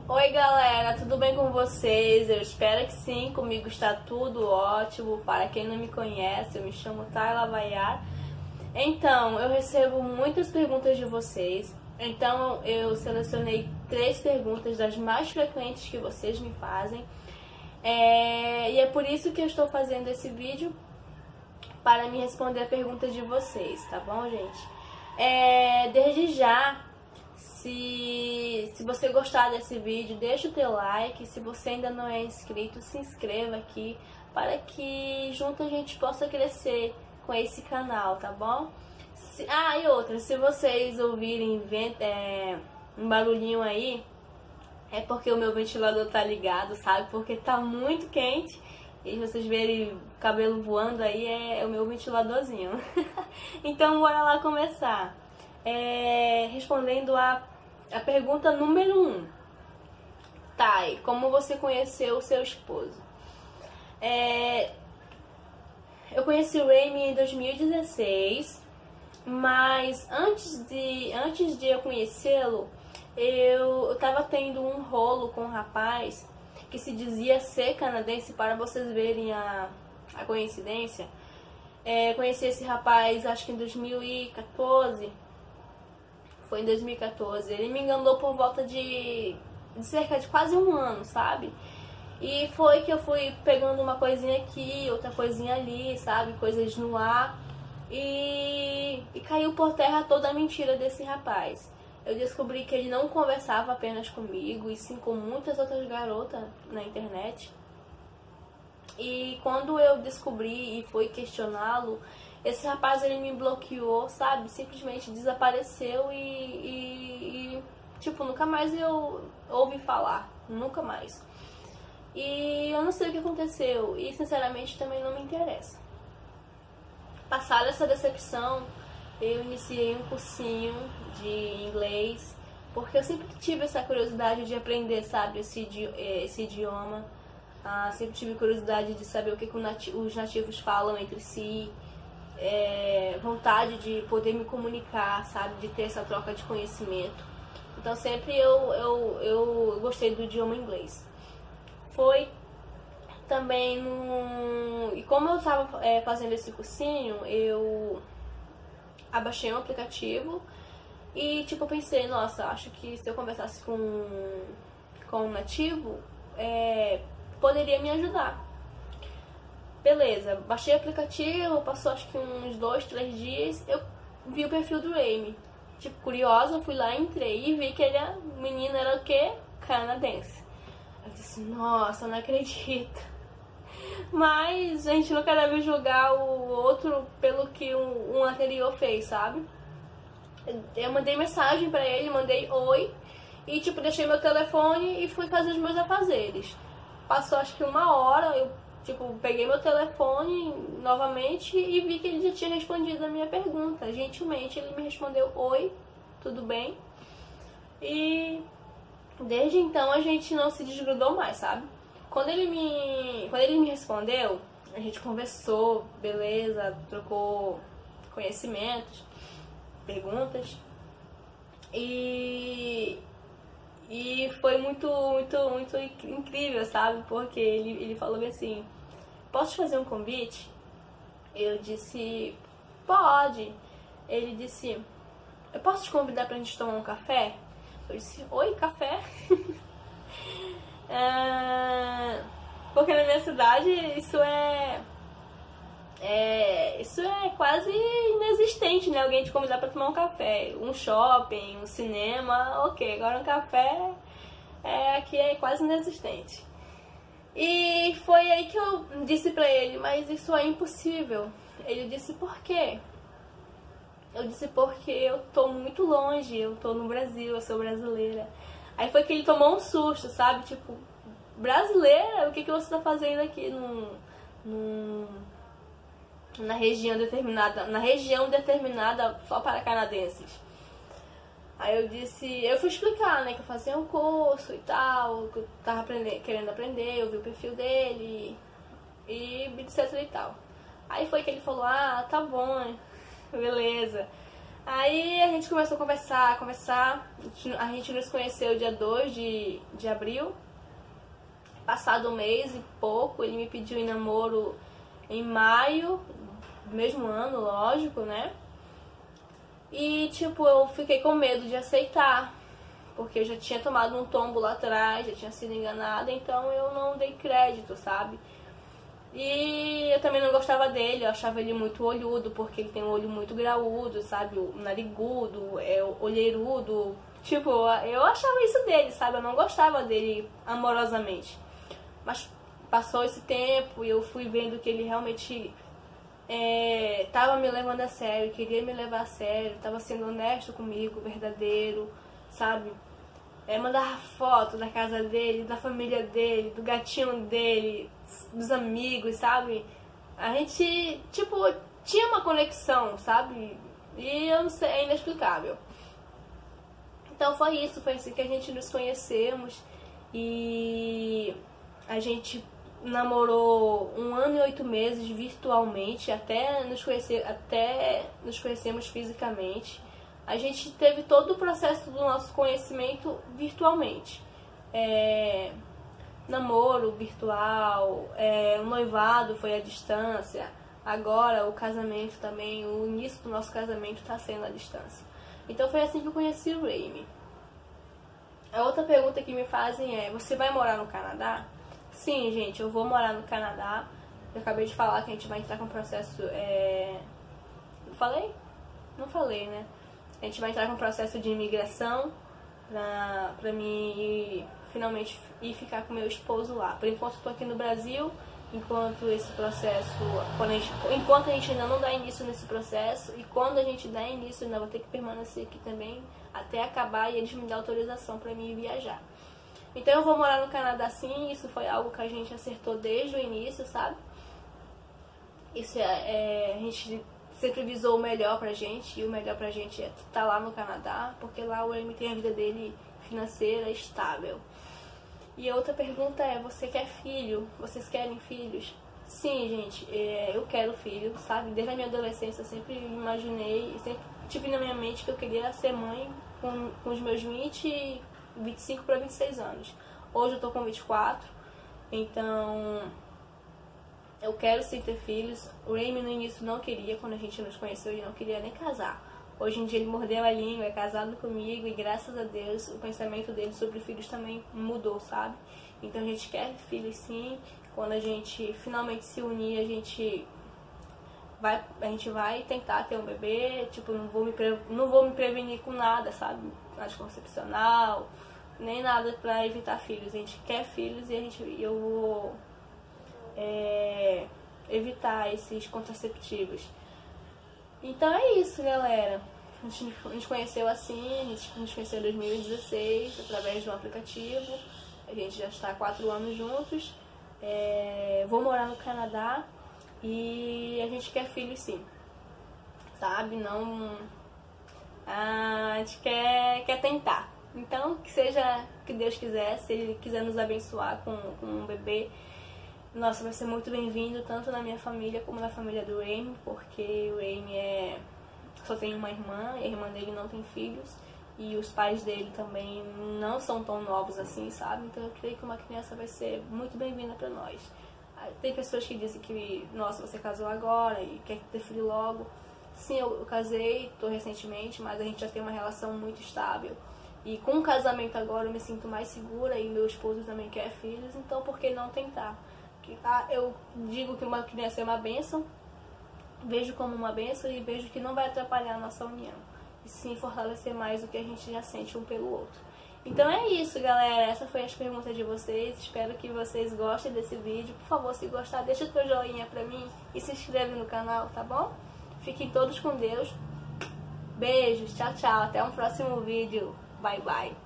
Oi galera, tudo bem com vocês? Eu espero que sim, comigo está tudo ótimo. Para quem não me conhece, eu me chamo Tayla Vaiar. Então, eu recebo muitas perguntas de vocês. Então, eu selecionei 3 perguntas das mais frequentes que vocês me fazem. E é por isso que eu estou fazendo esse vídeo, para me responder a pergunta de vocês, tá bom, gente? Desde já, se você gostar desse vídeo, deixa o teu like. Se você ainda não é inscrito, se inscreva aqui, para que junto a gente possa crescer com esse canal, tá bom? E outra, se vocês ouvirem um barulhinho aí, é porque o meu ventilador tá ligado, sabe? Porque tá muito quente. E vocês verem o cabelo voando aí, é o meu ventiladorzinho. Então bora lá começar. Respondendo a pergunta número 1. Thay, como você conheceu o seu esposo? Eu conheci o Remy em 2016, mas antes de eu conhecê-lo, eu tava tendo um rolo com um rapaz que se dizia ser canadense, para vocês verem a coincidência. Conheci esse rapaz, acho que em 2014. Foi em 2014. Ele me enganou por volta de cerca de quase um ano, sabe? E foi que eu fui pegando uma coisinha aqui, outra coisinha ali, sabe? Coisas no ar. E caiu por terra toda a mentira desse rapaz. Eu descobri que ele não conversava apenas comigo, e sim com muitas outras garotas na internet. E quando eu descobri e fui questioná-lo, esse rapaz, ele me bloqueou, sabe? Simplesmente desapareceu e tipo, nunca mais eu ouvi falar. Nunca mais. E eu não sei o que aconteceu. E sinceramente também não me interessa. Passada essa decepção, eu iniciei um cursinho de inglês, porque eu sempre tive essa curiosidade de aprender, sabe, esse idioma. Sempre tive curiosidade de saber o que os nativos falam entre si. Vontade de poder me comunicar, sabe, de ter essa troca de conhecimento. Então sempre eu gostei do idioma inglês. Foi também e como eu estava fazendo esse cursinho, eu abaixei um aplicativo e tipo, eu pensei, nossa, acho que se eu conversasse com um nativo, poderia me ajudar. Beleza, baixei o aplicativo, passou acho que uns 2, 3 dias, eu vi o perfil do Remy. Tipo, curiosa, fui lá, entrei e vi que o menino era o quê? Canadense. Eu disse, nossa, não acredito. Mas a gente nunca deve julgar o outro pelo que um anterior fez, sabe? Eu mandei mensagem pra ele, mandei oi, e tipo, deixei meu telefone e fui fazer os meus afazeres. Passou acho que 1 hora, eu peguei meu telefone novamente e vi que ele já tinha respondido a minha pergunta. Gentilmente ele me respondeu, oi, tudo bem? E desde então a gente não se desgrudou mais, sabe? Quando ele me respondeu, a gente conversou, beleza, trocou conhecimentos, perguntas. E foi muito incrível, sabe? Porque ele falou assim, posso te fazer um convite? Eu disse, pode. Ele disse, eu posso te convidar pra gente tomar um café? Eu disse, oi, café? Porque na minha cidade isso é quase inexistente, né? Alguém te convidar pra tomar um café. Um shopping, um cinema, ok. Agora um café aqui é quase inexistente. E foi aí que eu disse pra ele, mas isso é impossível. Ele disse, por quê? Eu disse, porque eu tô muito longe, eu tô no Brasil, eu sou brasileira. Aí foi que ele tomou um susto, sabe? Tipo, brasileira? O que você tá fazendo aqui na região determinada só para canadenses? Aí eu disse, eu fui explicar, né, que eu fazia um curso e tal, que eu tava querendo aprender, eu vi o perfil dele e etc e tal. Aí foi que ele falou, tá bom, beleza. Aí a gente começou a conversar. A gente nos conheceu dia 2 de abril. Passado um mês e pouco, ele me pediu em namoro em maio do mesmo ano, lógico, né? E, tipo, eu fiquei com medo de aceitar, porque eu já tinha tomado um tombo lá atrás, já tinha sido enganada, então eu não dei crédito, sabe? E eu também não gostava dele, eu achava ele muito olhudo, porque ele tem um olho muito graúdo, sabe? O narigudo, olheirudo. Tipo, eu achava isso dele, sabe? Eu não gostava dele amorosamente. Mas passou esse tempo e eu fui vendo que ele realmente tava me levando a sério, queria me levar a sério, tava sendo honesto comigo, verdadeiro, sabe? Mandava foto da casa dele, da família dele, do gatinho dele, dos amigos, sabe? A gente, tipo, tinha uma conexão, sabe? E eu não sei, é inexplicável. Então foi isso, foi assim que a gente nos conhecemos e a gente namorou 1 ano e 8 meses virtualmente, até nos conhecermos fisicamente. A gente teve todo o processo do nosso conhecimento virtualmente. Namoro virtual, o noivado foi à distância, agora o casamento também, o início do nosso casamento está sendo à distância. Então foi assim que eu conheci o Rayme. A outra pergunta que me fazem é: você vai morar no Canadá? Sim, gente, eu vou morar no Canadá. Eu acabei de falar que a gente vai entrar com um processo... Falei? Não falei, né? A gente vai entrar com um processo de imigração pra mim finalmente ir ficar com meu esposo lá. Por enquanto eu tô aqui no Brasil, enquanto esse processo... Enquanto a gente ainda não dá início nesse processo, e quando a gente dá início, eu ainda vou ter que permanecer aqui também até acabar e eles me dão autorização pra mim viajar. Então eu vou morar no Canadá sim, isso foi algo que a gente acertou desde o início, sabe? Isso a gente sempre visou o melhor pra gente, e o melhor pra gente é estar lá no Canadá, porque lá o Rayme tem a vida dele financeira estável. E a outra pergunta é: você quer filho? Vocês querem filhos? Sim, gente, eu quero filho, sabe? Desde a minha adolescência eu sempre imaginei, sempre tive na minha mente que eu queria ser mãe com os meus 25 para 26 anos. Hoje eu tô com 24, então eu quero sim ter filhos. O Rayme no início não queria, quando a gente nos conheceu, ele não queria nem casar. Hoje em dia ele mordeu a língua, é casado comigo e graças a Deus o pensamento dele sobre filhos também mudou, sabe? Então a gente quer filhos sim. Quando a gente finalmente se unir, a gente vai tentar ter um bebê. Tipo, não vou me prevenir com nada, sabe? Anticoncepcional, nem nada pra evitar filhos. A gente quer filhos e eu vou evitar esses contraceptivos. Então é isso, galera. A gente nos conheceu assim, a gente nos conheceu em 2016 através de um aplicativo. A gente já está há 4 anos juntos. Vou morar no Canadá e a gente quer filhos sim, sabe? Não, a gente quer tentar. Então que Deus quiser, se Ele quiser nos abençoar com um bebê, nossa, vai ser muito bem-vindo, tanto na minha família como na família do Rayme, porque o Rayme só tem uma irmã, e a irmã dele não tem filhos, e os pais dele também não são tão novos assim, sabe? Então eu creio que uma criança vai ser muito bem-vinda pra nós. Tem pessoas que dizem que, nossa, você casou agora e quer ter filho logo. Sim, eu casei, tô recentemente, mas a gente já tem uma relação muito estável. E com o casamento agora eu me sinto mais segura e meu esposo também quer filhos, então por que não tentar? Eu digo que uma criança é uma bênção, vejo como uma bênção e vejo que não vai atrapalhar a nossa união, e sim fortalecer mais o que a gente já sente um pelo outro. Então é isso, galera, essa foi as perguntas de vocês, espero que vocês gostem desse vídeo. Por favor, se gostar, deixa o teu joinha pra mim e se inscreve no canal, tá bom? Fiquem todos com Deus, beijos, tchau, tchau, até um próximo vídeo, bye bye.